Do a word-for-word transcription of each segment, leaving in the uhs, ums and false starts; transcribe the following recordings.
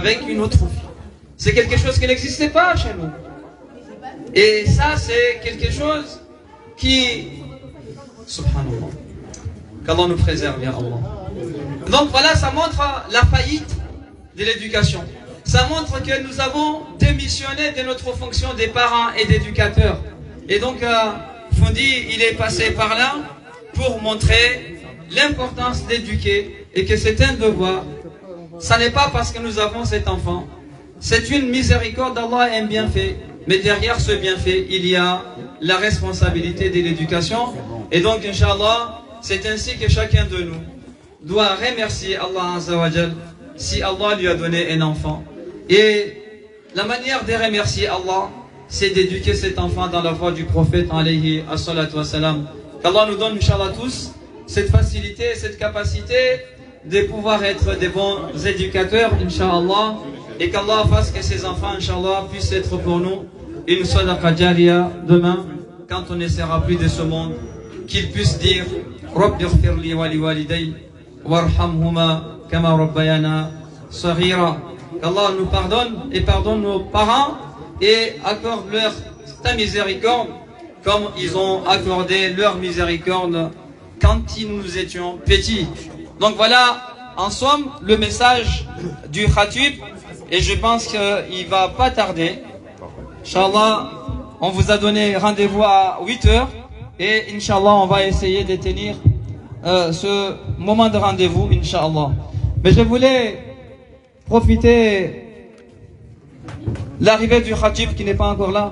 avec une autre fille. C'est quelque chose qui n'existait pas chez nous. Et ça, c'est quelque chose qui... Subhanallah. Qu'Allah nous préserve, ya Allah. Donc voilà, ça montre la faillite de l'éducation. Ça montre que nous avons démissionné de notre fonction des parents et d'éducateurs. Et donc, euh, Fondi, il est passé par là pour montrer l'importance d'éduquer et que c'est un devoir. Ça n'est pas parce que nous avons cet enfant. C'est une miséricorde d'Allah et un bienfait. Mais derrière ce bienfait, il y a la responsabilité de l'éducation. Et donc, Inch'Allah, c'est ainsi que chacun de nous doit remercier Allah Azza wa Jal si Allah lui a donné un enfant. Et la manière de remercier Allah, c'est d'éduquer cet enfant dans la voie du prophète alayhi as-salatu wassalam. Qu'Allah nous donne, Inch'Allah, tous cette facilité, cette capacité de pouvoir être des bons éducateurs, Inch'Allah, et qu'Allah fasse que ces enfants, Inch'Allah, puissent être pour nous une sadaqa jariya demain, quand on ne sera plus de ce monde, qu'ils puissent dire Rabbi ighfir li wa li waliday warhamhuma kama rabbayana saghira. Qu'Allah nous pardonne et pardonne nos parents et accorde leur ta miséricorde comme ils ont accordé leur miséricorde quand nous étions petits. Donc voilà, en somme, le message du Khatib, et je pense qu'il ne va pas tarder. Inch'Allah, on vous a donné rendez-vous à huit heures et Inch'Allah, on va essayer de tenir euh, ce moment de rendez-vous, Inch'Allah. Mais je voulais profiter l'arrivée du Khatib qui n'est pas encore là.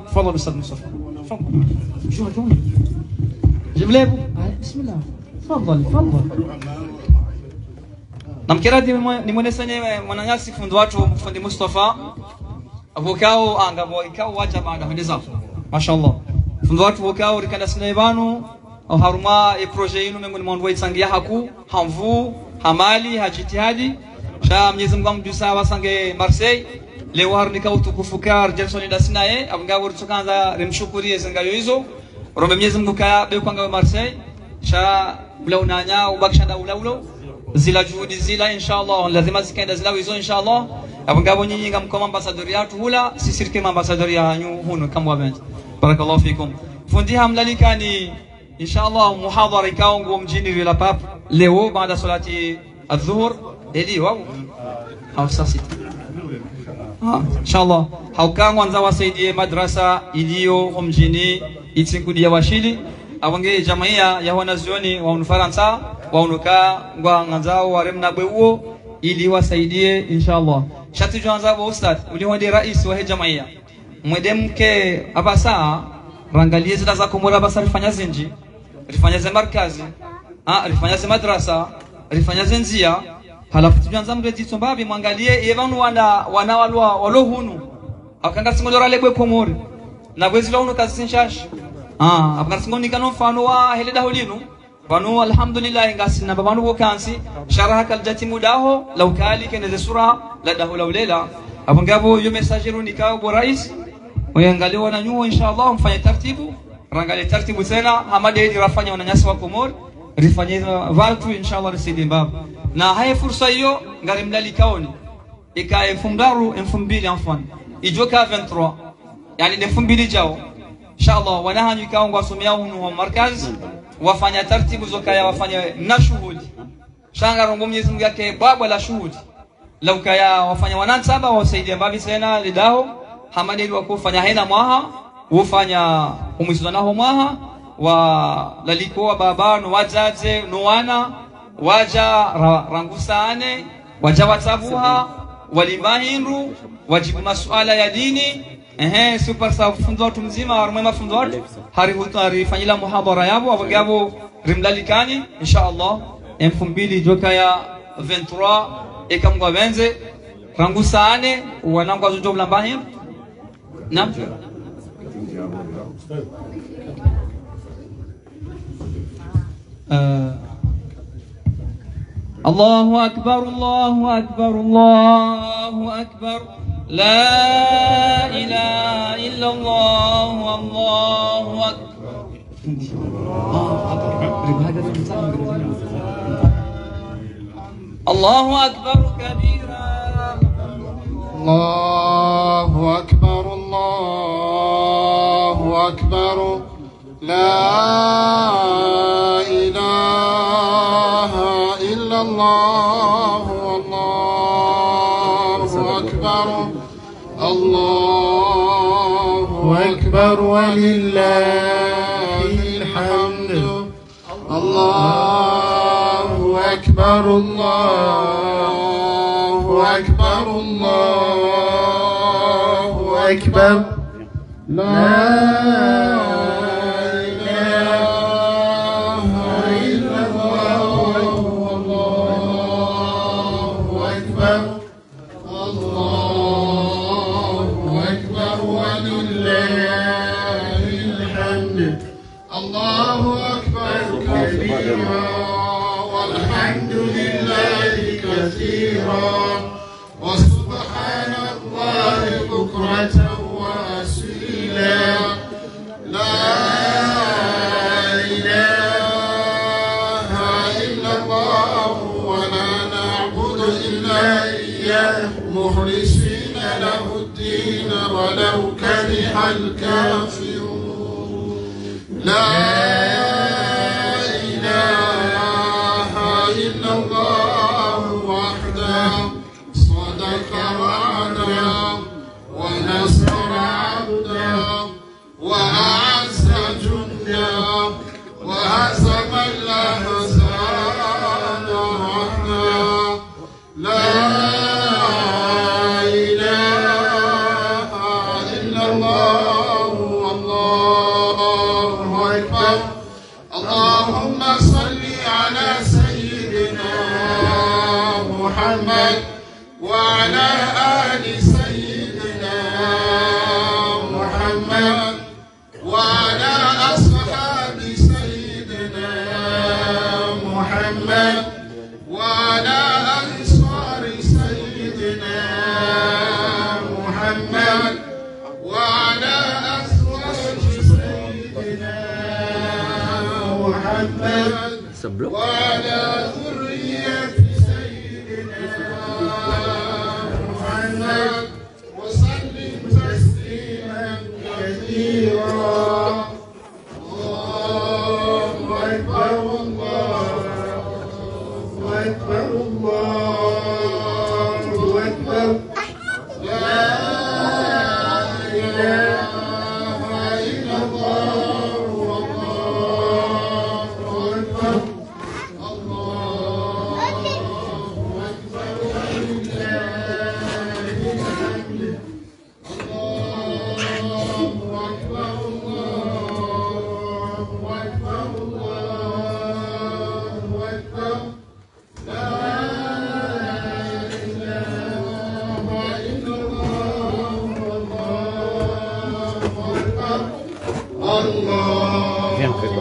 Je voulais vous... Bismillah. Fadhali, fadhali. Namkera nimuonesanye mwananyasi fundi watu fundi Mustafa avokao angabo ikao wacha baada hadiza mashallah fundi watu vokao rikanda sinaibanu au haruma e projet yinu mengoni mwandu waitsangia haku hamvu hamali hajitihadi sha Mwenyezi Mungu amdusa wasange Marseille leo harnika utukufukar Jackson dasinaye abangabo rutukanza rimshukurie zengayo hizo rombe Mwenyezi Mungu kaya be kwanga Marseille sha ula unanya ubakishanda ula ula zila juhudi zila inshallah lazima zikaenda zila hizo inshallah abangabo nyinyi ngamkoma ambassador yatu hula sisirike ambassador ya nyu huno kama wabenzi barakallahu fikum fundi hamlalika ni inshallah muhadhara ikaongo mjini vila pap leo baada salati adhuhur eli wao au sasa ah inshallah haukangwa nza wasaidie madrasa iliyo mjini itsinkudia washili abange jamaia ya wanazuoni wa Ufaransa waunuka ngwa nganzao waremna bweuo ili wasaidie inshallah. Shati joanza wa ustad uliwende rais wa jamaia mwedemke abasa rangalie zida za komora basa rifanya zinji rifanya za markazi ah rifanya za madrasa rifanya zenzia halafu tujanza mredi tombabi mwangalie yevanu wana wanawalwa walohunu akanga singolora lebwe komori na bwezi launu kazinshash ah akanga singoni kanu mfano wa heleda holinu banu alhamdulillah ngasina babanu bokansi sharaha kaljati mudaho laukali keneze sura la dahu laulela abangabo yo messageru nikao bo rais oyangalie wana nyuo inshallah mfanye taratibu rangalie taratibu tena hamade ili rafanya wananyasi wa komori rifanye watu inshallah risidi mbaba na haya fursa hiyo ngari mlalikaoni ika elfu mdaru elfu mbili mfano ijoka vingt-trois yani elfu mbili jao inshallah wanahanyu ikao ngwasomea hunu wa markaz wafanya taratibu zokaya wafanya na shuhudi shanga rongo Mwenyezi Mungu yake baba la shuhudi laukaya wafanya wanansaba wasaidie mbabi tena lidaho hamadi wakufanya hena mwaha ufanya umizanaho mwaha wa lalikoa baba no wazaze no wana waja ra, rangusane waja watabuha walimahindu wajibu masuala ya dini ehe super sa funzo watu mzima warumwe mafunzo watu harihutu harifanyila muhadhara yabo abagabo rimlalikani inshallah elfu mbili joka ya vingt-trois ekamgwa benze rangusane wanangwa zujo mlambahin na uh, الله أكبر الله أكبر الله أكبر لا إله إلا الله الله أكبر الله أكبر كبيرا الله أكبر الله أكبر لا إله إلا الله والله أكبر الله أكبر ولله الحمد الله أكبر الله أكبر الله أكبر لا إله إلا الله والله أكبر الله أكبر ولله الحمد الله أكبر كبيرا والحمد لله كثيرا وسبحان الله بكرة وأصيلا لا إله إلا الله ولا نعبد إلا إياه مخلصين له الدين ولو كره الكافرون لا إله إلا الله وحده صدق وعده ونصر عبده وأعز جنده وهزم الأحزاب وحده لا إله إلا الله والله أكبر اللهم صل على سيدنا محمد وعلى آل سيدنا محمد وعلى أصحاب سيدنا محمد وعلى أنصار سيدنا محمد وعلى أزواج سيدنا محمد وعلى ذرية سيدنا محمد وسلم تسليما كثيرا الله أكبر الله أكبر الله أكبر لا إله إلا الله والله أكبر الله أكبر ولله الحمد الله أكبر الله أكبر الله أكبر لا إله إلا الله والله أكبر الله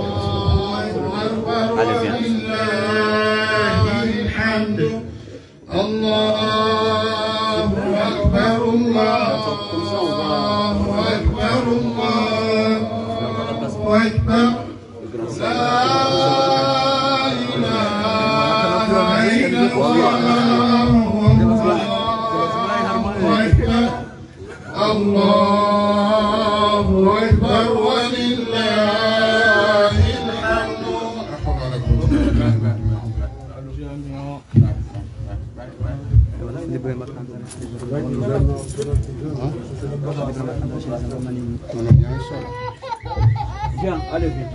أكبر ولله الحمد الله أكبر الله أكبر الله أكبر لا إله إلا الله والله أكبر الله أكبر ولله الحمد Viens, allez vite.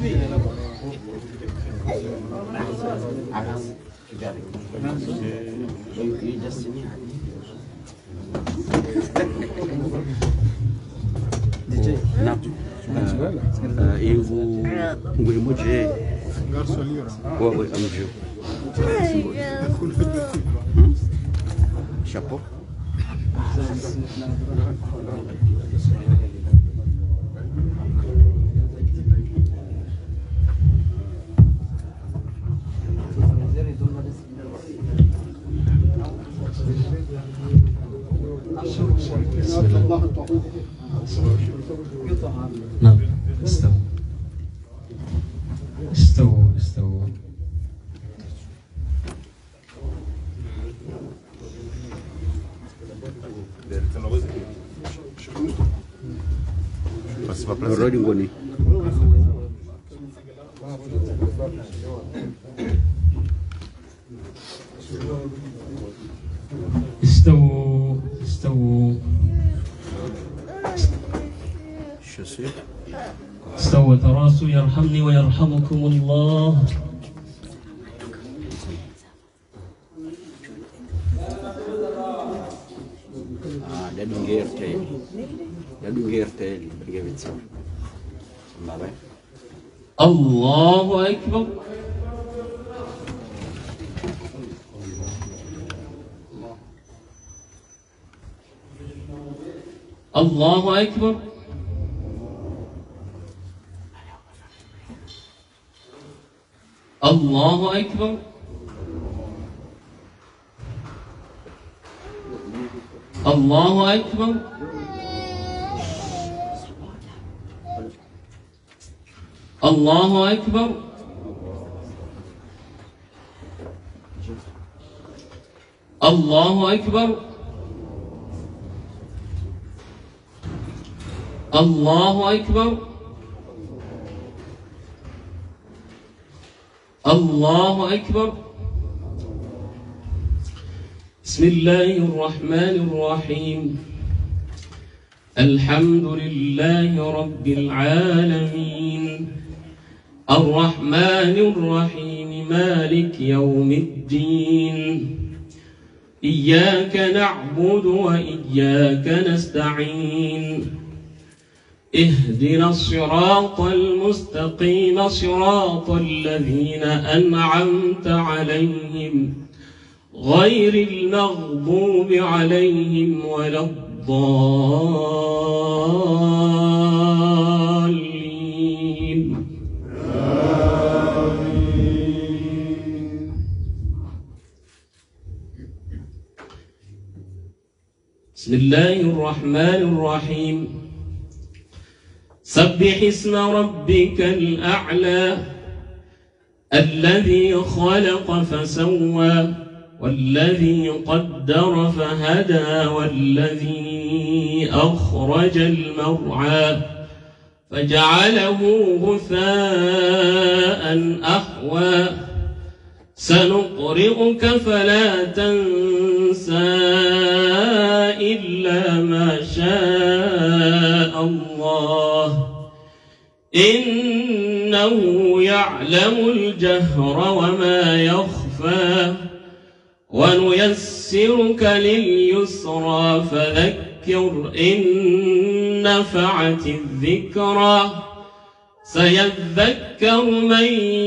Hivyo nguli moja wawe amjio chapeau نعم استووا استووا استووا Rodi ngoni. استووا استووا شسي استووا تراسوا يرحمني ويرحمكم الله. ah dadu ngerte dadu ngerte ngevitsa mbabe الله أكبر. الله أكبر. الله أكبر. الله أكبر. الله أكبر. الله أكبر. الله أكبر. الله أكبر. بسم الله الرحمن الرحيم. الحمد لله رب العالمين الرحمن الرحيم مالك يوم الدين إياك نعبد وإياك نستعين اهدنا الصراط المستقيم صراط الذين أنعمت عليهم غير المغضوب عليهم ولا الضالين. بسم الله الرحمن الرحيم. سبح اسم ربك الأعلى الذي خلق فسوى والذي قدر فهدى والذي أخرج المرعى فجعله غثاء أحوى سنقرئك فلا تنسى إلا ما شاء الله إنه يعلم الجهر وما يخفى ونيسرك لليسرى فذكر إن نفعت الذكرى سيذكر من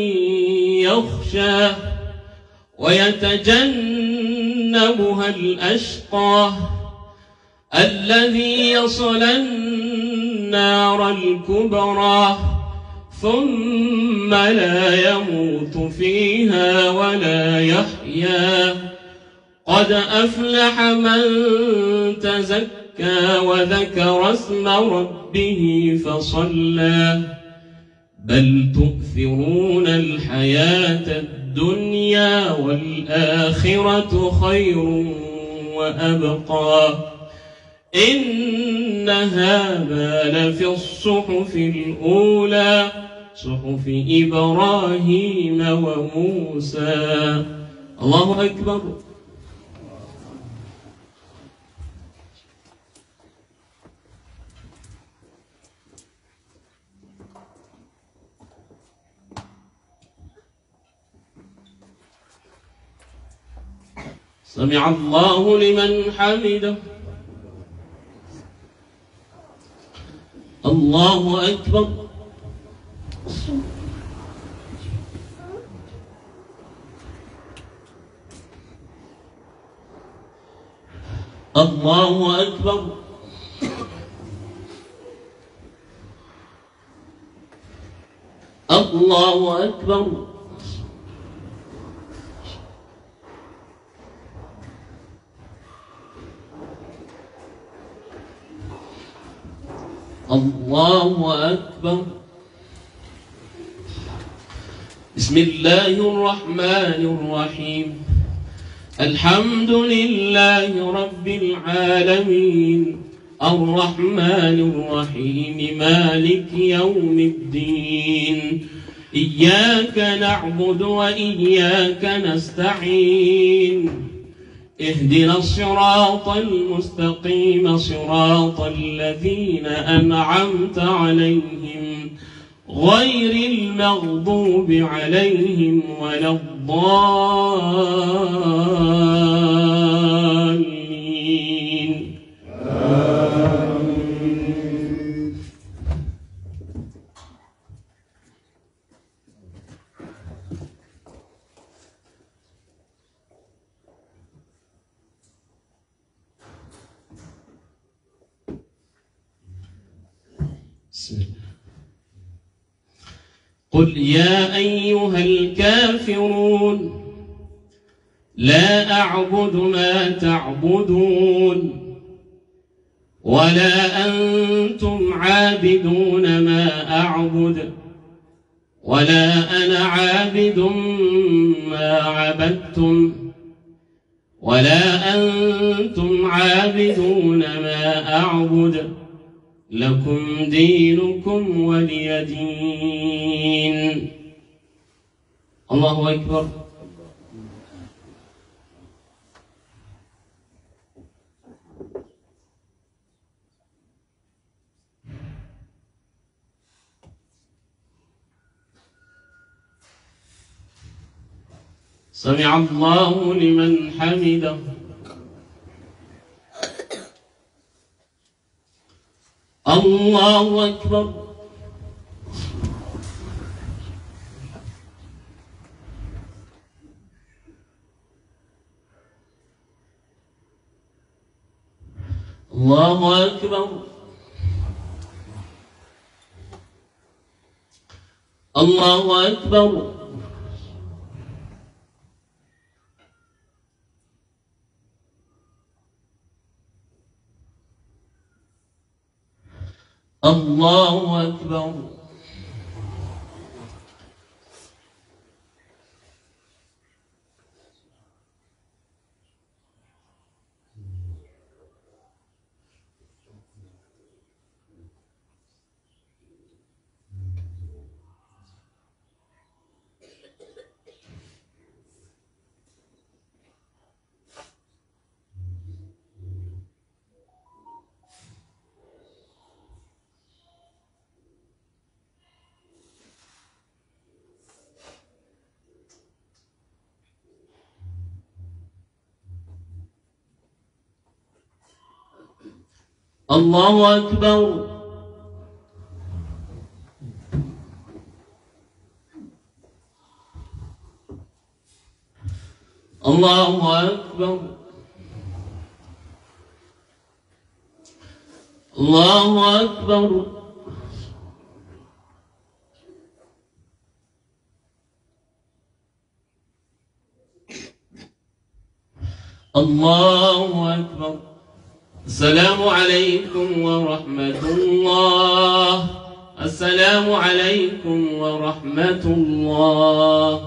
يخشى ويتجنبها الأشقى الذي يصلى النار الكبرى ثم لا يموت فيها ولا يحيا قد أفلح من تزكى وذكر اسم ربه فصلى بل تؤثرون الحياة الدنيا والآخرة خير وأبقى إن هذا لفي الصحف الأولى صحف إبراهيم وموسى. الله أكبر. سمع الله لمن حمده. الله أكبر. الله أكبر. الله أكبر. الله أكبر. بسم الله الرحمن الرحيم. الحمد لله رب العالمين الرحمن الرحيم مالك يوم الدين إياك نعبد وإياك نستعين اهدنا الصراط المستقيم صراط الذين أنعمت عليهم غير المغضوب عليهم ولا الضالين آمين. بسم الله. قل يا أيها الكافرون لا أعبد ما تعبدون ولا أنتم عابدون ما أعبد ولا أنا عابد ما عبدتم ولا أنتم عابدون ما أعبد لكم دينكم ولي دين. الله أكبر. سمع الله لمن حمده. الله أكبر. الله أكبر. الله أكبر. الله أكبر. الله أكبر. الله أكبر. الله أكبر. الله أكبر. السلام عليكم ورحمة الله. السلام عليكم ورحمة الله.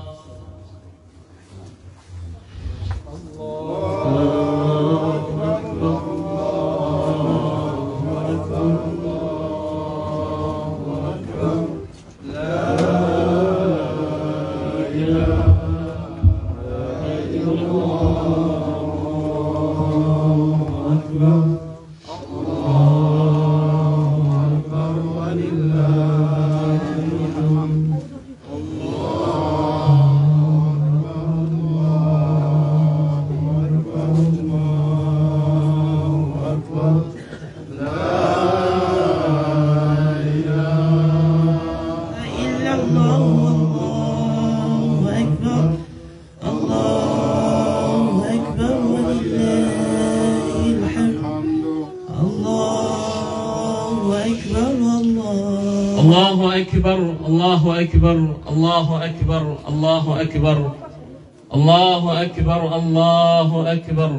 الله أكبر. الله أكبر. الله أكبر. الله أكبر. الله أكبر. الله أكبر.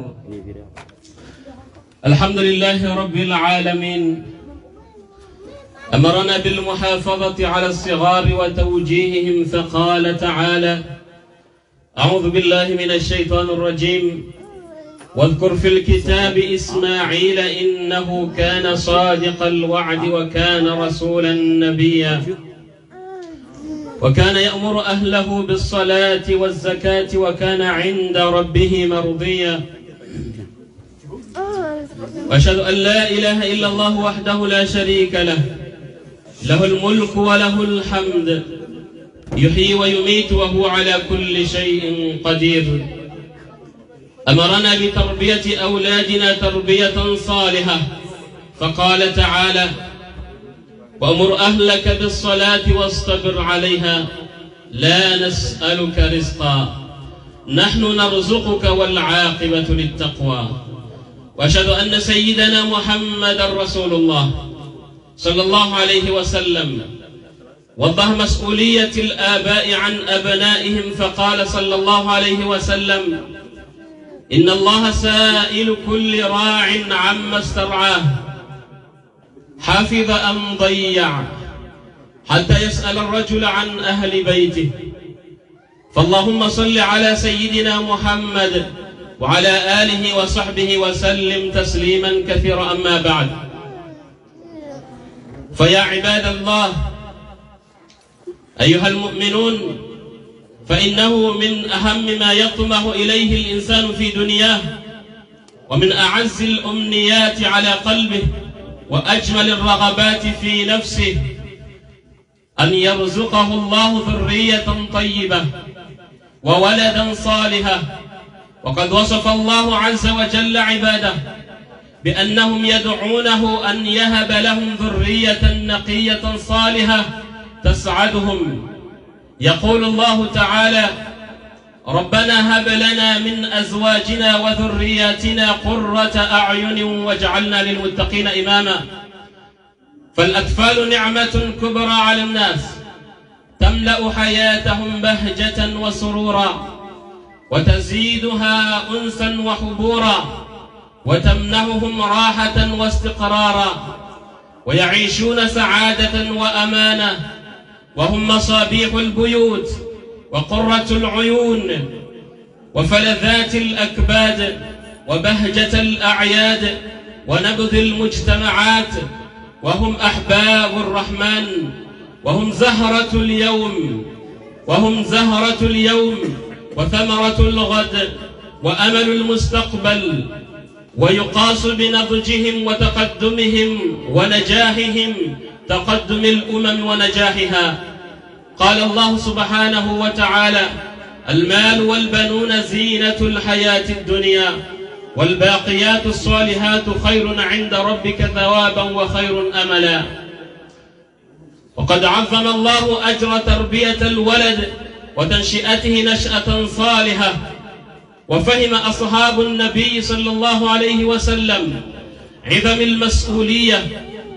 الحمد لله رب العالمين. أمرنا بالمحافظة على الصغار وتوجيههم فقال تعالى: أعوذ بالله من الشيطان الرجيم. واذكر في الكتاب إسماعيل إنه كان صادق الوعد وكان رسولا نبيا وكان يأمر أهله بالصلاة والزكاة وكان عند ربه مرضيا. وأشهد أن لا إله إلا الله وحده لا شريك له، له الملك وله الحمد، يحيي ويميت وهو على كل شيء قدير. أمرنا بتربية أولادنا تربية صالحة، فقال تعالى: وأمر أهلك بالصلاة واصطبر عليها لا نسألك رزقا نحن نرزقك والعاقبة للتقوى. وأشهد أن سيدنا محمد رسول الله صلى الله عليه وسلم وضح مسؤولية الآباء عن أبنائهم، فقال صلى الله عليه وسلم: إن الله سائل كل راع عما استرعاه حفظ أم ضيع، حتى يسأل الرجل عن أهل بيته. فاللهم صل على سيدنا محمد وعلى آله وصحبه وسلم تسليما كثيرا. أما بعد، فيا عباد الله أيها المؤمنون، فإنه من أهم ما يطمح إليه الإنسان في دنياه ومن أعز الأمنيات على قلبه وأجمل الرغبات في نفسه أن يرزقه الله ذرية طيبة وولدا صالحا. وقد وصف الله عز وجل عباده بأنهم يدعونه أن يهب لهم ذرية نقية صالحة تسعدهم. يقول الله تعالى: ربنا هب لنا من أزواجنا وذرياتنا قرة أعين واجعلنا للمتقين إماما. فالأطفال نعمة كبرى على الناس تملأ حياتهم بهجة وسرورا، وتزيدها أنسا وحبورا، وتمنحهم راحة واستقرارا، ويعيشون سعادة وأمانة، وهم مصابيح البيوت وقرة العيون وفلذات الأكباد وبهجة الأعياد ونبذ المجتمعات، وهم أحباب الرحمن، وهم زهرة اليوم وهم زهرة اليوم وثمرة الغد وأمل المستقبل، ويقاس بنضجهم وتقدمهم ونجاحهم تقدم الأمم ونجاحها. قال الله سبحانه وتعالى: المال والبنون زينة الحياة الدنيا والباقيات الصالحات خير عند ربك ثوابا وخير أملا. وقد عظم الله أجر تربية الولد وتنشئته نشأة صالحة، وفهم أصحاب النبي صلى الله عليه وسلم عظم المسؤولية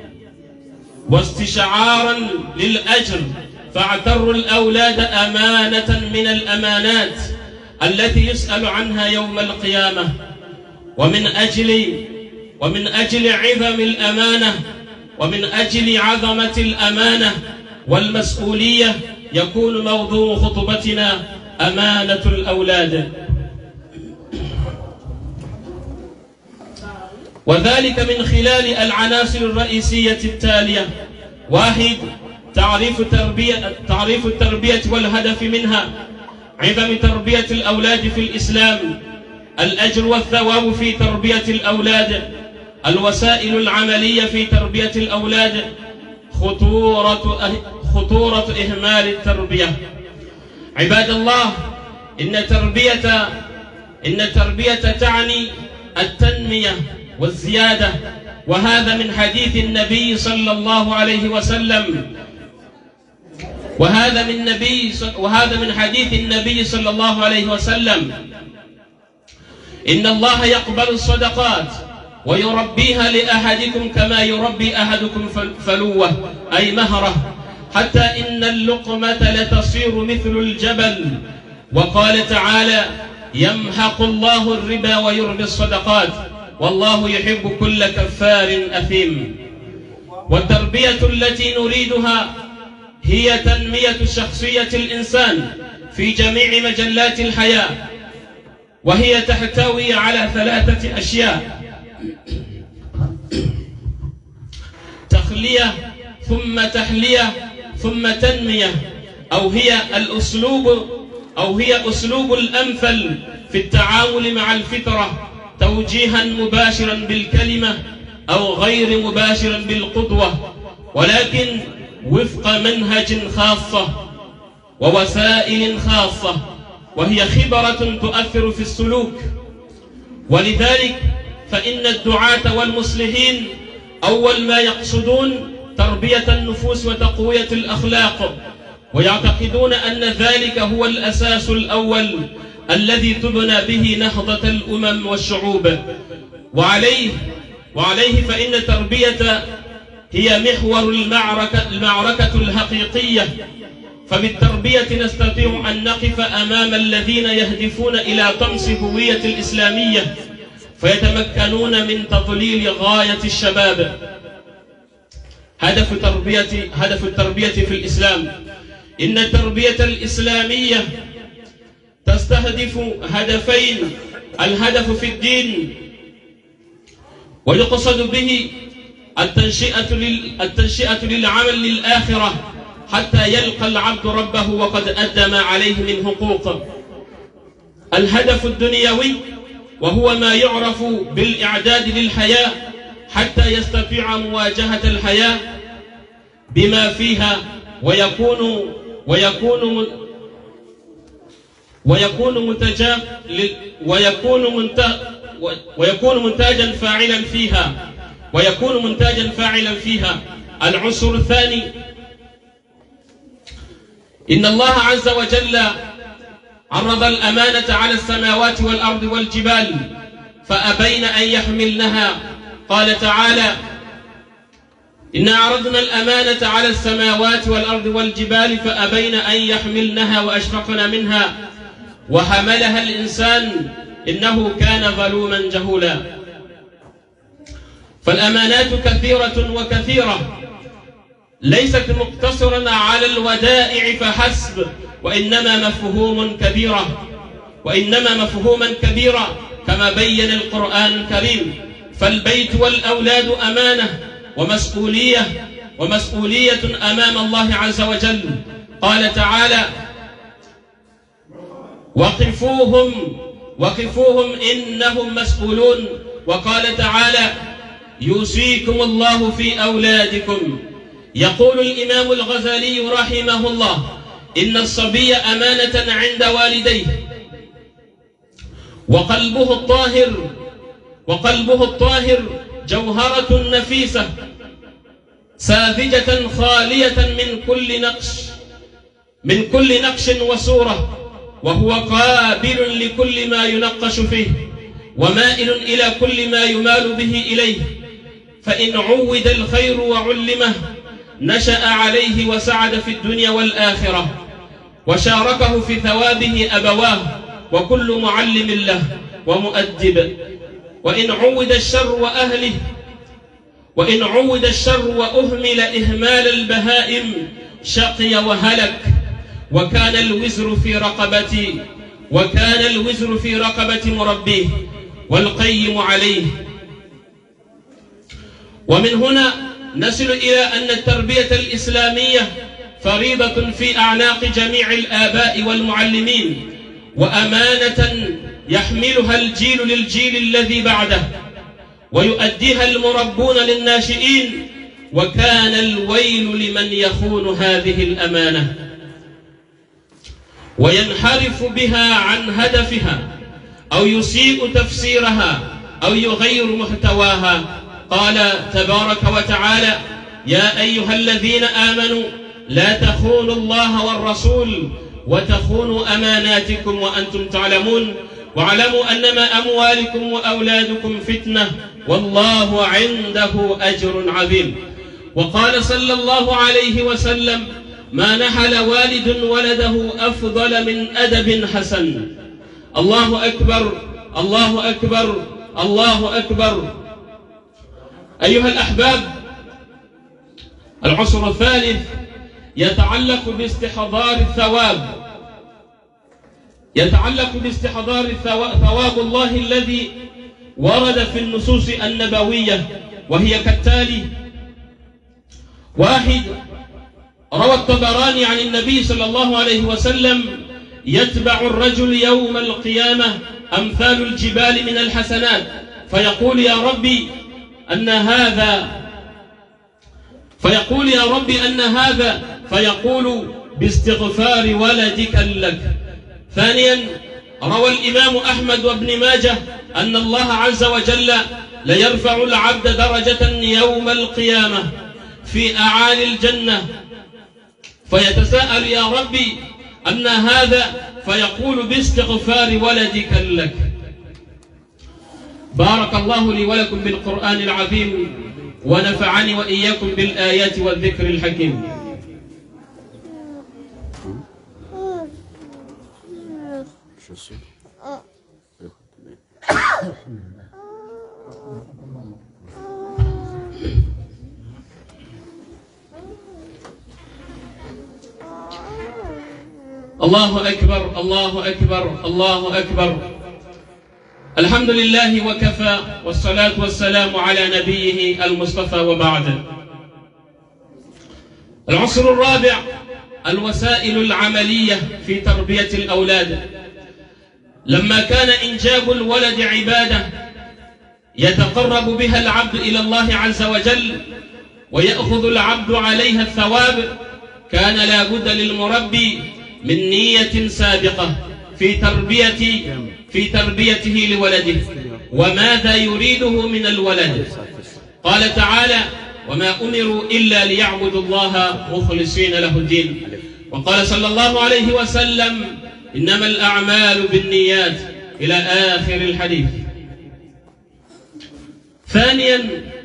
واستشعارا للأجر، فاعتروا الأولاد أمانة من الأمانات التي يسأل عنها يوم القيامة. ومن أجل ومن أجل عظم الأمانة ومن أجل عظمة الأمانة والمسؤولية يكون موضوع خطبتنا أمانة الأولاد، وذلك من خلال العناصر الرئيسية التالية: واحد، تعريف التربية تعريف التربية والهدف منها، عظم تربية الأولاد في الإسلام، الأجر والثواب في تربية الأولاد، الوسائل العملية في تربية الأولاد، خطورة خطورة إهمال التربية. عباد الله، إن تربية إن التربية تعني التنمية والزيادة، وهذا من حديث النبي صلى الله عليه وسلم وهذا من نبي وهذا من حديث النبي صلى الله عليه وسلم: إن الله يقبل الصدقات ويربيها لأحدكم كما يربي أحدكم فلوه، أي مهره، حتى إن اللقمة لتصير مثل الجبل. وقال تعالى: يمحق الله الربا ويربي الصدقات والله يحب كل كفار أثيم. والتربية التي نريدها هي تنمية شخصية الإنسان في جميع مجلات الحياة، وهي تحتوي على ثلاثة أشياء: تخلية ثم تحلية ثم تنمية، أو هي الأسلوب أو هي أسلوب الأمثل في التعامل مع الفطرة، توجيها مباشرا بالكلمة أو غير مباشرا بالقدوة، ولكن وفق منهج خاصة ووسائل خاصة، وهي خبرة تؤثر في السلوك. ولذلك فإن الدعاة والمصلحين أول ما يقصدون تربية النفوس وتقوية الأخلاق، ويعتقدون أن ذلك هو الأساس الأول الذي تبنى به نهضة الأمم والشعوب. وعليه وعليه فإن التربية هي محور المعركة المعركة الحقيقية، فبالتربية نستطيع أن نقف أمام الذين يهدفون إلى طمس هوية الإسلامية فيتمكنون من تضليل غاية الشباب. هدف التربية هدف التربية في الإسلام: إن التربية الإسلامية تستهدف هدفين: الهدف في الدين، ويقصد به التنشئة التنشئة للعمل للآخرة حتى يلقى العبد ربه وقد أدى ما عليه من حقوق. الهدف الدنيوي، وهو ما يعرف بالإعداد للحياة حتى يستطيع مواجهة الحياة بما فيها، ويكون ويكون ويكون منتجا ويكون منتج ويكون منتاجا فاعلا فيها ويكون منتاجا فاعلا فيها. العنصر الثاني: إن الله عز وجل عرض الأمانة على السماوات والأرض والجبال فأبين أن يحملنها. قال تعالى: إنا عرضنا الأمانة على السماوات والأرض والجبال فأبين أن يحملنها وأشفقن منها وحملها الإنسان إنه كان ظلوما جهولا. فالأمانات كثيرة وكثيرة، ليست مقتصرة على الودائع فحسب، وإنما مفهوم كبيرة وإنما مفهوما كبيرا كما بين القرآن الكريم. فالبيت والأولاد أمانة ومسؤولية ومسؤولية أمام الله عز وجل. قال تعالى: وقفوهم وقفوهم إنهم مسؤولون. وقال تعالى: يوصيكم الله في أولادكم. يقول الإمام الغزالي رحمه الله: إن الصبي أمانة عند والديه، وقلبه الطاهر وقلبه الطاهر جوهرة نفيسة ساذجة خالية من كل نقش من كل نقش وصورة، وهو قابل لكل ما ينقش فيه ومائل إلى كل ما يمال به إليه. فإن عود الخير وعلمه نشأ عليه وسعد في الدنيا والآخرة، وشاركه في ثوابه أبواه وكل معلم له ومؤدب. وإن عود الشر وأهله وإن عود الشر وأهمل إهمال البهائم شقي وهلك، وكان الوزر في رقبة وكان الوزر في رقبة مربيه والقيم عليه. ومن هنا نصل إلى أن التربية الإسلامية فريضة في أعناق جميع الآباء والمعلمين، وأمانة يحملها الجيل للجيل الذي بعده، ويؤديها المربون للناشئين. وكان الويل لمن يخون هذه الأمانة وينحرف بها عن هدفها أو يسيء تفسيرها أو يغير محتواها. قال تبارك وتعالى: يا أيها الذين آمنوا لا تخونوا الله والرسول وتخونوا أماناتكم وأنتم تعلمون واعلموا أنما أموالكم وأولادكم فتنة والله عنده أجر عظيم. وقال صلى الله عليه وسلم: ما نحل والد ولده أفضل من أدب حسن. الله أكبر الله أكبر الله أكبر. أيها الأحباب، العنصر الثالث يتعلق باستحضار الثواب يتعلق باستحضار ثواب الله الذي ورد في النصوص النبوية، وهي كالتالي: واحد، روى الطبراني عن النبي صلى الله عليه وسلم: يتبع الرجل يوم القيامة أمثال الجبال من الحسنات، فيقول يا ربي أن هذا فيقول يا ربي أن هذا فيقول باستغفار ولدك لك. ثانيا، روى الإمام أحمد وابن ماجه أن الله عز وجل ليرفع العبد درجة يوم القيامة في أعالي الجنة، فيتساءل يا ربي أن هذا فيقول باستغفار ولدك لك. بارك الله لي ولكم بالقرآن العظيم، ونفعني وإياكم بالآيات والذكر الحكيم. الله أكبر، الله أكبر، الله أكبر. الحمد لله وكفى، والصلاة والسلام على نبيه المصطفى، وبعد. العنصر الرابع: الوسائل العملية في تربية الأولاد. لما كان إنجاب الولد عبادة يتقرب بها العبد إلى الله عز وجل ويأخذ العبد عليها الثواب، كان لا بد للمربي من نية سابقة في تربية في تربيته لولده، وماذا يريده من الولد. قال تعالى: وما أمروا إلا ليعبدوا الله مخلصين له الدين. وقال صلى الله عليه وسلم: إنما الأعمال بالنيات، إلى آخر الحديث. ثانيا،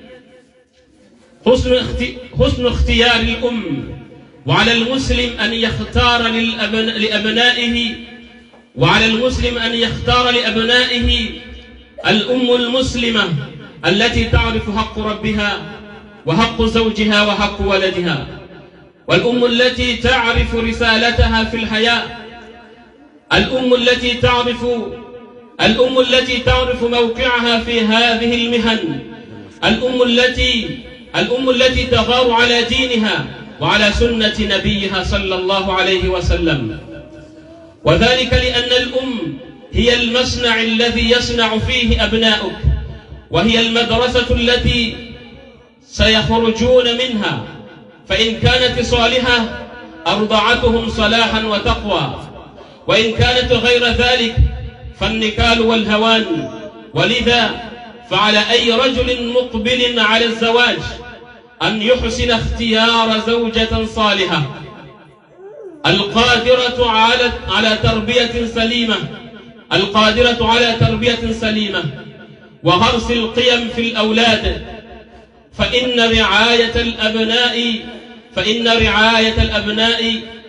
حسن اختيار الأم. وعلى المسلم أن يختار لأبنائه وعلى المسلم أن يختار لأبنائه الأم المسلمة التي تعرف حق ربها وحق زوجها وحق ولدها، والأم التي تعرف رسالتها في الحياة، الأم التي تعرف الأم التي تعرف موقعها في هذه المهن، الأم التي الأم التي تغار على دينها وعلى سنة نبيها صلى الله عليه وسلم. وذلك لأن الأم هي المصنع الذي يصنع فيه أبناؤك، وهي المدرسة التي سيخرجون منها، فإن كانت صالحة أرضعتهم صلاحا وتقوى، وإن كانت غير ذلك فالنكال والهوان. ولذا فعلى أي رجل مقبل على الزواج أن يحسن اختيار زوجة صالحة القادرة على على تربية سليمة القادرة على تربية سليمة وغرس القيم في الأولاد، فإن رعاية الأبناء فإن رعاية الأبناء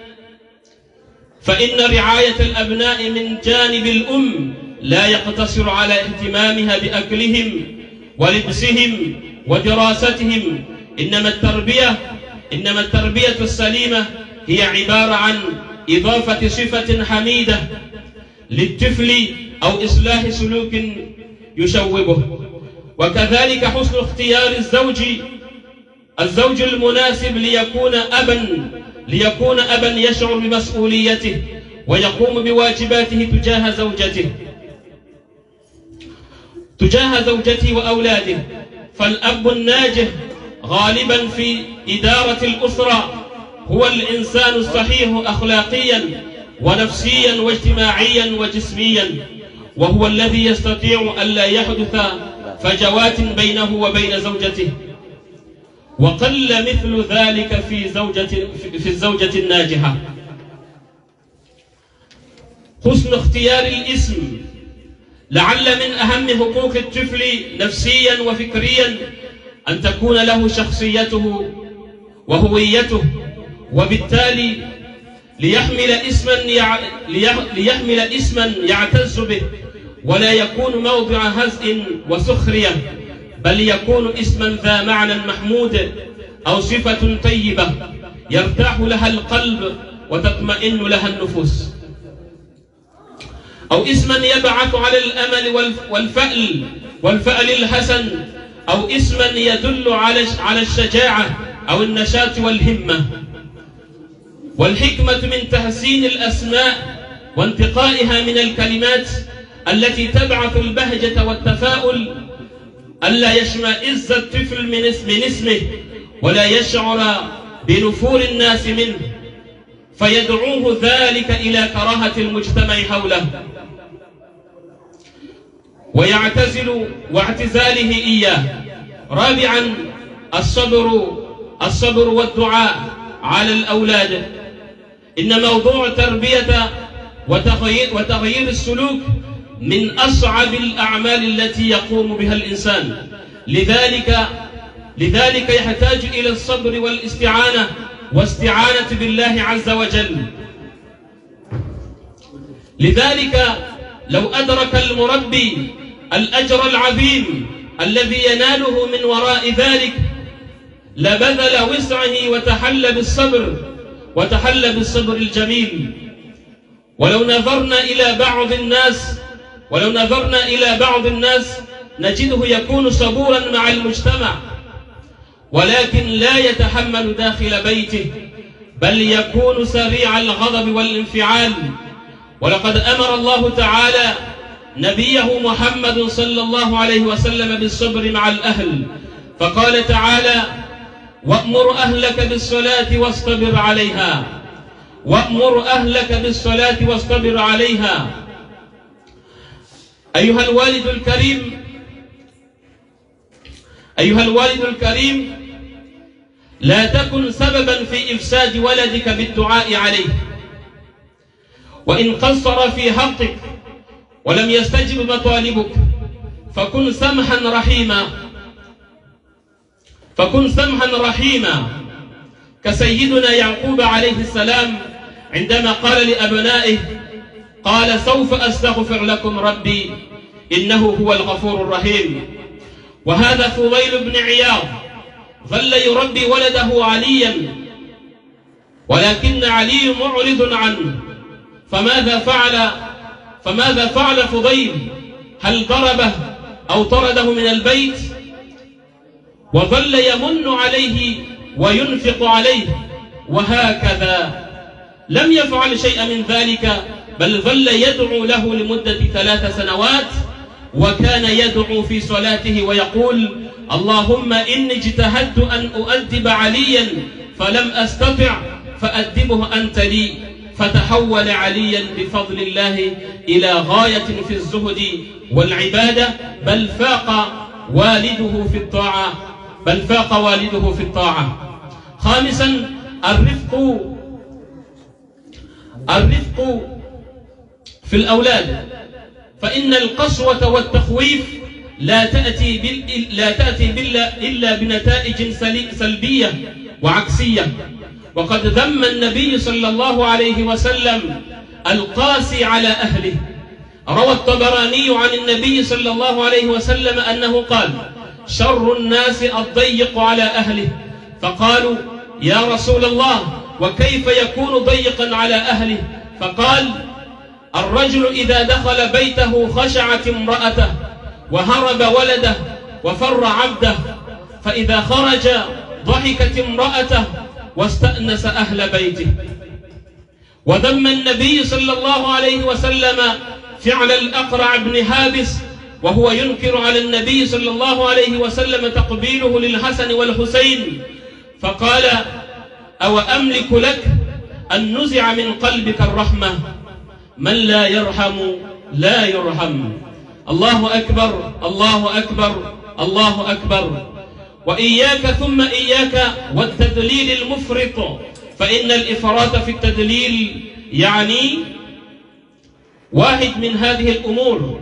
فإن رعاية الأبناء من جانب الأم لا يقتصر على اهتمامها بأكلهم ولبسهم ودراستهم، إنما التربية إنما التربية السليمة هي عبارة عن إضافة صفة حميدة للطفل أو إصلاح سلوك يشوبه. وكذلك حسن اختيار الزوج الزوج المناسب ليكون أبا ليكون أبا يشعر بمسؤوليته ويقوم بواجباته تجاه زوجته تجاه زوجته وأولاده. فالأب الناجح غالبا في إدارة الأسرة هو الإنسان الصحيح أخلاقيا ونفسيا واجتماعيا وجسميا، وهو الذي يستطيع ألا يحدث فجوات بينه وبين زوجته، وقل مثل ذلك في زوجة في الزوجة الناجحة. حسن اختيار الاسم. لعل من أهم حقوق الطفل نفسيا وفكريا أن تكون له شخصيته وهويته، وبالتالي ليحمل اسما يع... ليحمل اسما يعتز به، ولا يكون موضع هزء وسخرية، بل يكون اسما ذا معنى محمود أو صفة طيبة يرتاح لها القلب وتطمئن لها النفوس. أو اسما يبعث على الأمل والفأل والفأل الحسن، أو اسما يدل على الشجاعة أو النشاط والهمة. والحكمة من تحسين الأسماء وانتقائها من الكلمات التي تبعث البهجة والتفاؤل ألا يشمئز الطفل من اسمه ولا يشعر بنفور الناس منه فيدعوه ذلك إلى كراهة المجتمع حوله ويعتزل واعتزاله إياه. رابعا الصبر الصبر والدعاء على الأولاد. إن موضوع تربية وتغيير, وتغيير السلوك من أصعب الأعمال التي يقوم بها الإنسان، لذلك لذلك يحتاج إلى الصبر والاستعانة واستعانة بالله عز وجل. لذلك لو أدرك المربي الأجر العظيم الذي يناله من وراء ذلك لبذل وسعه وتحلى بالصبر وتحلى بالصبر الجميل. ولو نظرنا إلى بعض الناس ولو نظرنا إلى بعض الناس نجده يكون صبورا مع المجتمع ولكن لا يتحمل داخل بيته، بل يكون سريع الغضب والانفعال. ولقد أمر الله تعالى نبيه محمد صلى الله عليه وسلم بالصبر مع الأهل، فقال تعالى: وأمر أهلك بالصلاة واصطبر عليها وأمر أهلك بالصلاة واصطبر عليها. أيها الوالد الكريم أيها الوالد الكريم لا تكن سببا في إفساد ولدك بالدعاء عليه، وإن قصر في حقك ولم يستجب مطالبك فكن سمحا رحيما فكن سمحا رحيما كسيدنا يعقوب عليه السلام عندما قال لأبنائه: قال سوف أستغفر لكم ربي إنه هو الغفور الرحيم. وهذا فضيل بن عياض ظل يربي ولده عليا، ولكن علي معرض عنه، فماذا فعل فماذا فعل فضيل؟ هل ضربه أو طرده من البيت؟ وظل يمن عليه وينفق عليه، وهكذا لم يفعل شيئا من ذلك، بل ظل يدعو له لمدة ثلاث سنوات، وكان يدعو في صلاته ويقول: اللهم إني اجتهدت أن أؤدب عليا فلم أستطع فأدبه أنت لي. فتحول عليا بفضل الله إلى غاية في الزهد والعبادة، بل فاق والده في الطاعة بل فاق والده في الطاعة. خامسا الرفق الرفق في الأولاد، فإن القسوة والتخويف لا تأتي بال... لا تأتي بال... إلا بنتائج سلبية وعكسية. وقد ذم النبي صلى الله عليه وسلم القاسي على أهله. روى الطبراني عن النبي صلى الله عليه وسلم أنه قال: شر الناس الضيق على أهله. فقالوا: يا رسول الله وكيف يكون ضيقا على أهله؟ فقال: الرجل إذا دخل بيته خشعت امرأته وهرب ولده وفر عبده، فإذا خرج ضحكت امرأته واستأنس أهل بيته. وذم النبي صلى الله عليه وسلم فعل الأقرع بن حابس وهو ينكر على النبي صلى الله عليه وسلم تقبيله للحسن والحسين، فقال: أو أملك لك أن نزع من قلبك الرحمة؟ من لا يرحم لا يرحم. الله أكبر الله أكبر الله أكبر. وإياك ثم إياك والتدليل المفرط، فإن الإفراط في التدليل يعني واحد من هذه الأمور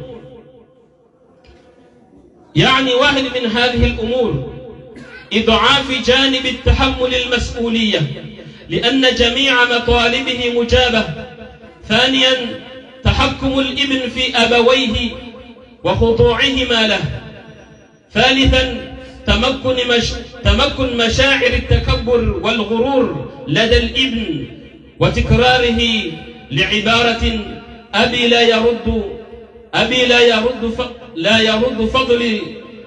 يعني واحد من هذه الأمور إضعاف جانب التحمل المسؤولية، لأن جميع مطالبه مجابة. ثانيا تحكم الابن في أبويه وخضوعهما له. ثالثا تمكن, مش... تمكن مشاعر التكبر والغرور لدى الابن وتكراره لعبارة أبي لا يرد أبي لا يرد ف... لا يرد فضلي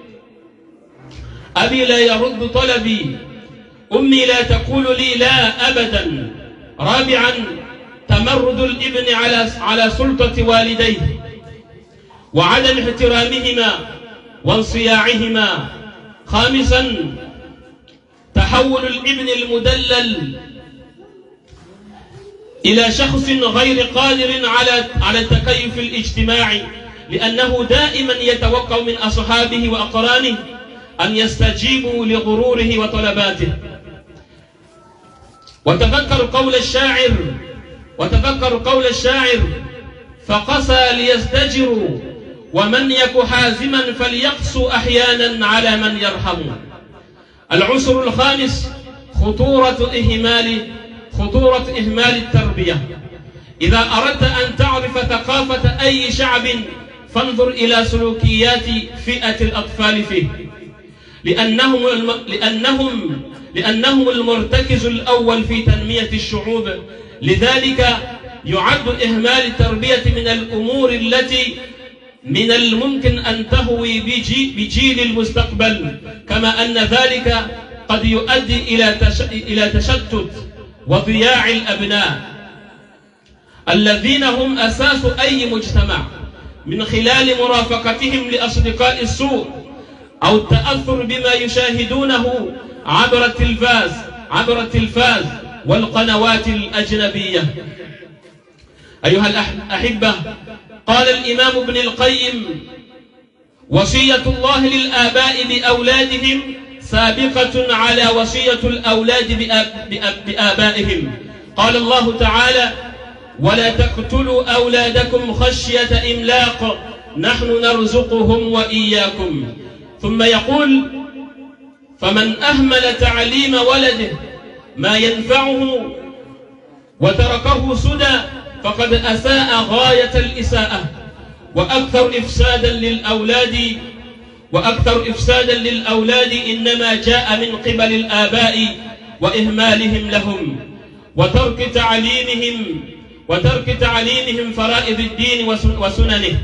أبي لا يرد طلبي، أمي لا تقول لي لا أبدا. رابعا تمرد الابن على على سلطة والديه وعدم احترامهما وانصياعهما. خامسا تحول الابن المدلل إلى شخص غير قادر على على التكيف الاجتماعي، لأنه دائما يتوقع من أصحابه وأقرانه أن يستجيبوا لغروره وطلباته. وتذكر قول الشاعر وتذكر قول الشاعر فقسى ليزدجروا، ومن يك حازما فليقسو أحيانا على من يرحم. العنصر الخامس خطورة إهمال خطورة إهمال التربية. إذا أردت أن تعرف ثقافة أي شعب فانظر إلى سلوكيات فئة الأطفال فيه، لأنهم الم... لأنهم لأنهم المرتكز الأول في تنمية الشعوب. لذلك يعد إهمال التربية من الأمور التي من الممكن أن تهوي بجي... بجيل المستقبل، كما أن ذلك قد يؤدي إلى تش... إلى تشتت وضياع الأبناء الذين هم أساس أي مجتمع، من خلال مرافقتهم لأصدقاء السوء أو التأثر بما يشاهدونه عبر التلفاز عبر التلفاز والقنوات الأجنبية. أيها الأحبة، قال الإمام ابن القيم: وصية الله للآباء بأولادهم سابقة على وصية الأولاد بآبائهم. قال الله تعالى: ولا تقتلوا أولادكم خشية إملاق نحن نرزقهم وإياكم. ثم يقول: فمن أهمل تعليم ولده ما ينفعه وتركه سدى فقد أساء غاية الإساءة، وأكثر إفسادا للأولاد وأكثر إفسادا للأولاد إنما جاء من قبل الآباء وإهمالهم لهم وترك تعليمهم وترك تعليمهم فرائض الدين وسننه،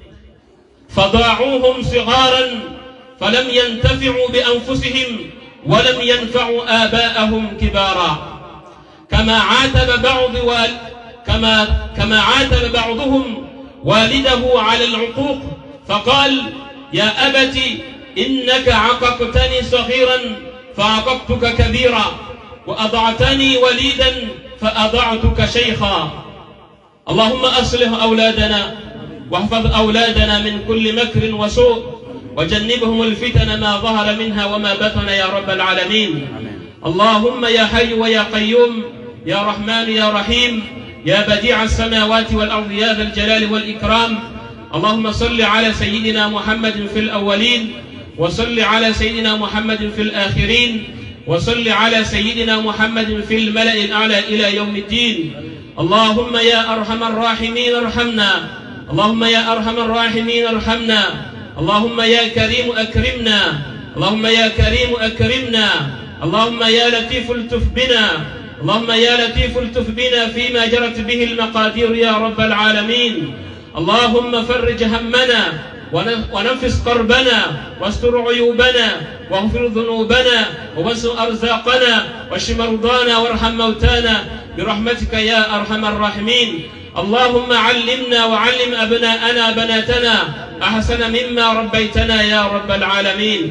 فضاعوهم صغارا فلم ينتفعوا بأنفسهم ولم ينفعوا آباءهم كبارا. كما عاتب بعض وال كما كما عاتب بعضهم والده على العقوق فقال: يا أبت إنك عققتني صغيرا فعققتك كبيرا، وأضعتني وليدا فأضعتك شيخا. اللهم أصلح أولادنا واحفظ أولادنا من كل مكر وسوء، وجنبهم الفتن ما ظهر منها وما بطن يا رب العالمين. اللهم يا حي ويا قيوم يا رحمن يا رحيم يا بديع السماوات والأرض يا ذا الجلال والإكرام، اللهم صل على سيدنا محمد في الأولين، وصل على سيدنا محمد في الآخرين، وصل على سيدنا محمد في الملأ الأعلى إلى يوم الدين. اللهم يا أرحم الراحمين ارحمنا، اللهم يا أرحم الراحمين ارحمنا، اللهم يا كريم أكرمنا، اللهم يا كريم أكرمنا، اللهم يا لطيف التف بنا، اللهم يا لطيف التف بنا فيما جرت به المقادير يا رب العالمين. اللهم فرج همنا ونفس كربنا واستر عيوبنا واغفر ذنوبنا ووسع أرزاقنا واشف مرضانا وارحم موتانا برحمتك يا أرحم الراحمين. اللهم علمنا وعلم أبناءنا بناتنا أحسن مما ربيتنا يا رب العالمين.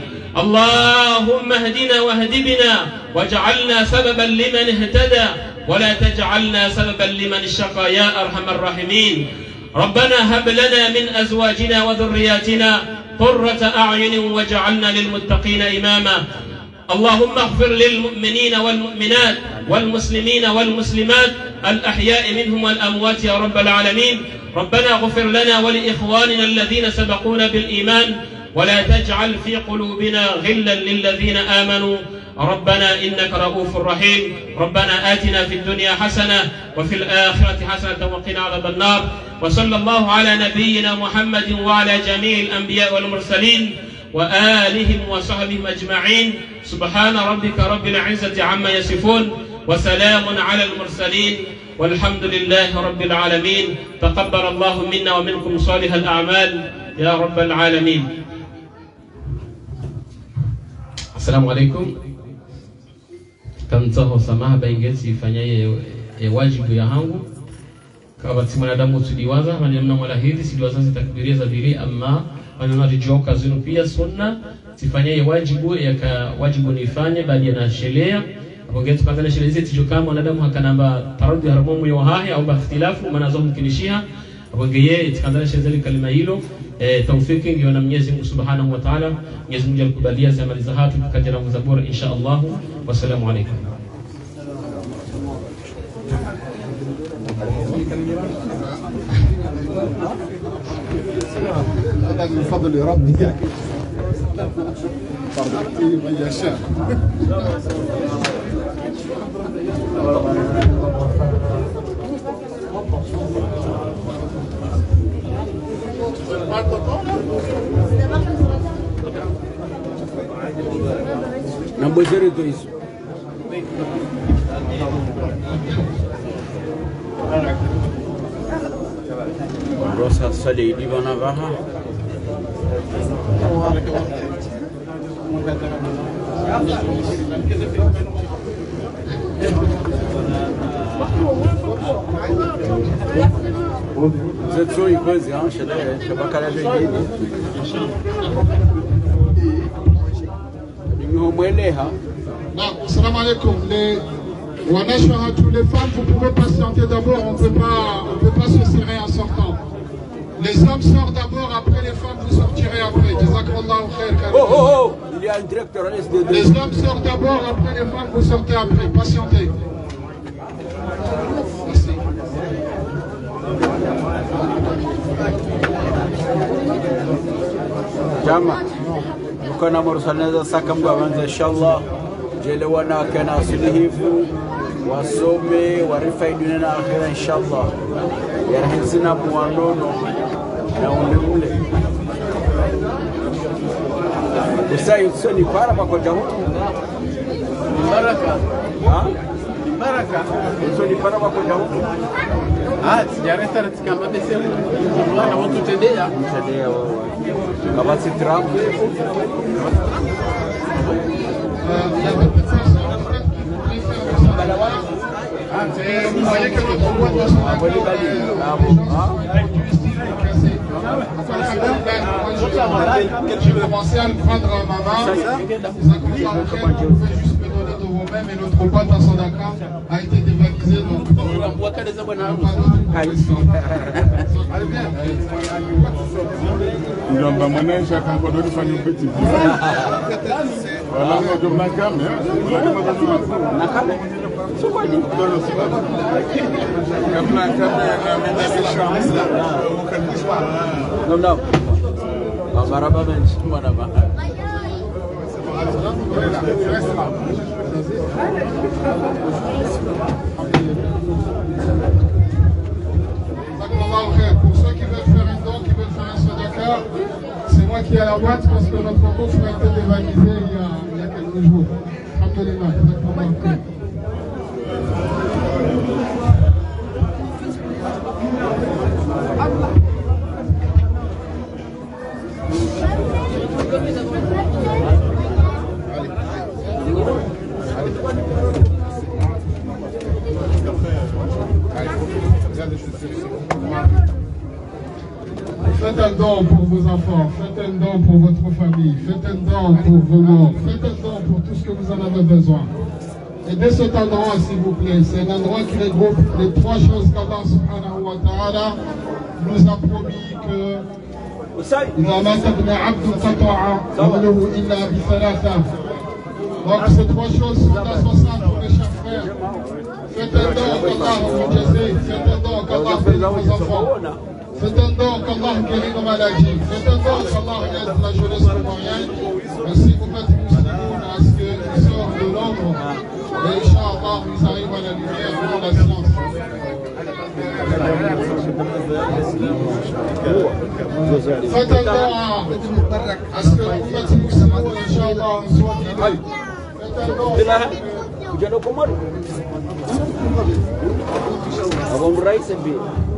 اللهم اهدنا واهد بنا واجعلنا سببا لمن اهتدى ولا تجعلنا سببا لمن شقى يا أرحم الراحمين. ربنا هب لنا من أزواجنا وذرياتنا قرة أعين واجعلنا للمتقين إماما. اللهم اغفر للمؤمنين والمؤمنات والمسلمين والمسلمات الأحياء منهم والأموات يا رب العالمين. ربنا اغفر لنا ولإخواننا الذين سبقونا بالإيمان ولا تجعل في قلوبنا غلا للذين آمنوا ربنا إنك رؤوف رحيم. ربنا آتنا في الدنيا حسنة وفي الآخرة حسنة وقنا عذاب النار. وصلى الله على نبينا محمد وعلى جميع الأنبياء والمرسلين وآلهم وصحبهم أجمعين. سبحان ربك رب العزة عما يصفون وسلام على المرسلين والحمد لله رب العالمين. تقبل الله منا ومنكم صالح الأعمال يا رب العالمين. السلام عليكم. Tamtaho samaha baingezi ifanyaye e wajibu ya hangu kwa ti mwanadamu tuliwaza maneno mwana hizi siliwaza zitakbiria za bili amma maneno rijoka zinu pia sunna tifanyaye wajibu ya ka wajibu nifanye bali na sheria abongezi kwanza sheria hizi tijoka mwanadamu hakanamba tarudi haramu yo hahi au bakhtilafu manazo mkinishia abongeye tikandana sheria kalima hilo e, tawfiki ndio na Mwenyezi Mungu Subhanahu wa Ta'ala. Mwenyezi Mungu akubalia zamani za hatu tukajana mzabura insha Allah. Wassalamu alaykum. هذا من فضل ربي فرضتي من يشاء. Não vou dizer isso. Rosa Saleh di mana baha? Você trouxe coisa, hein? Chega, chega para cara de gente. Salam alaikum. Les Wanashara, tous les femmes, vous pouvez patienter d'abord, on peut pas, on peut pas se serrer en sortant. Les hommes sortent d'abord, après les femmes, vous sortirez après. Jazakallahu khair. Oh oh oh, il y a un directeur à l'S D D. Les hommes sortent d'abord, après les femmes, vous sortez après. Patientez. Merci. Jama, mkono mrusaneza sakambu avanza inshallah. Jele wana kana sulihifu wasome warifa dunia na akhira inshallah. Yarahizina muanono na ule Usai usoni para makoja huko. Baraka. Ha? Baraka. Usoni para makoja huko. Ah, sijareta katika mabese. Wana watu tendea. Tendea wao. Kama si Trump. Vous voyez que notre boîte doit se j'ai commencé à le prendre à ma main. Vous pouvez juste me donner de vous-même et notre boîte à Sodaka a été dévalisée. Donc, allez bien. Ndio mbamonesha kango ndo fanya petit. Wala ndio na kamera. Na kamera. Sio ni ndio sio. Kamera kamera na Não, não. Baraba bench, baraba. Pour ceux qui veulent faire un don, qui veulent faire un Sodaka, c'est moi qui ai la boîte parce que notre coffre a été dévalisé il y a, il y a quelques jours. Alhamdulillah. Faites un don pour vos enfants, faites un don pour votre famille, faites un don pour vos morts, faites un don pour tout ce que vous en avez besoin. Et dès cet endroit, s'il vous plaît, c'est un endroit qui regroupe les trois choses qu'Allah subhanahu wa ta'ala nous a promis que donc ces trois choses sont associables pour les chers frères. Faites un don qu'Allah vous jazé, faites un don qu'Allah bénisse vos enfants. Faites un don qu'Allah guérit nos maladies. Faites un don qu'Allah aide la jeunesse comorienne. Ainsi vous faites musulmans à ce qu'ils sortent de l'ombre. Et Inch'Allah, ils arrivent à la lumière dans la science. Faites un don à ce que vous faites musulmans, Inch'Allah, soit guidés. Faites un don. أبو مريس بي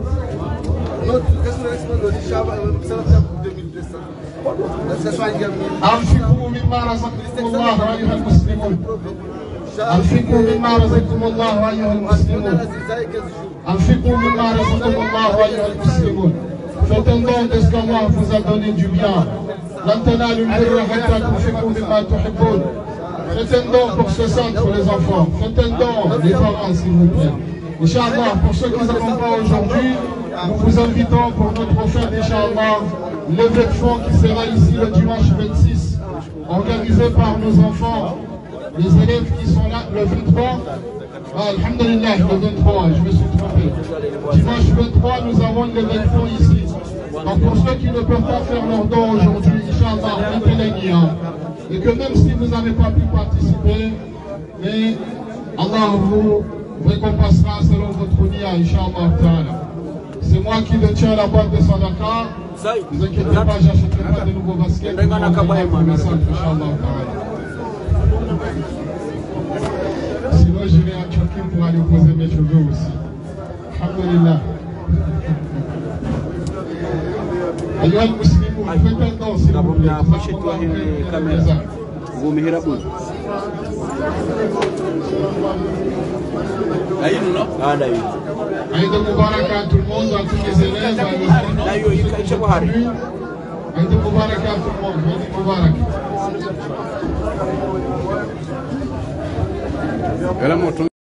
أنفقوا مما رزقكم الله أيها المسلمون أنفقوا مما رزقكم الله أيها المسلمون أنفقوا مما رزقكم الله أيها المسلمون Faites un don de ce qu'Allah vous a donné du bien. لن تنالوا البر حتى تنفقوا مما تحبون. Faites un don pour ce centre pour les enfants. Faites un don les parents s'il vous plaît. Inch'Allah, pour ceux qui ne savent pas aujourd'hui, nous vous invitons pour notre fête, Inch'Allah, levée de fonds qui sera ici le dimanche vingt-six, organisé par nos enfants, les élèves qui sont là le vingt-trois. Ah, Alhamdulillah, le vingt-trois, je me suis trompé. Dimanche vingt-trois, nous avons une levée de fonds ici. Donc pour ceux qui ne peuvent pas faire leur don aujourd'hui, Inch'Allah, mettez-les liens. Et que même si vous n'avez pas pu participer, mais Allah vous récompensera selon votre nia, Inch'Allah ta'ala. C'est moi qui détiens la boîte de Sadaka. Ne vous inquiétez pas, j'achèterai pas de nouveaux baskets. Inch'Allah ta'ala. Sinon, j'irai en Turquie pour aller poser mes cheveux aussi. Alhamdulillah. أيها المسلمون faites un don s'il vous plaît. Aïd Moubarak à tout le monde, à tous les élèves, à Aïd Moubarak à tout le monde. Aïd Moubarak.